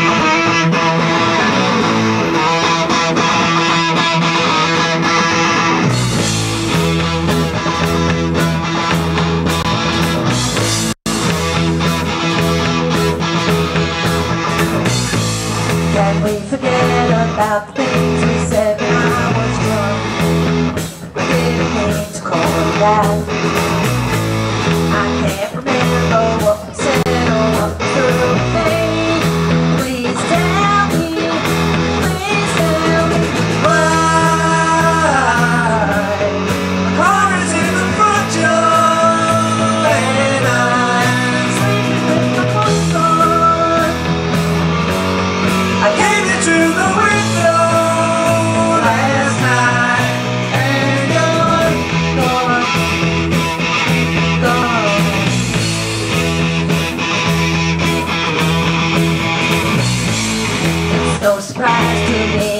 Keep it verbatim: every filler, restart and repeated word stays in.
Can we forget about the things we said when I was young? I didn't mean to call it that. I can't remember what we said or what we threw away. Please tell me, please tell me why. The car is in the front yard and I'm sleeping with my clothes on. I gave it to the window last night, and you're gone, gone. It's no surprise to me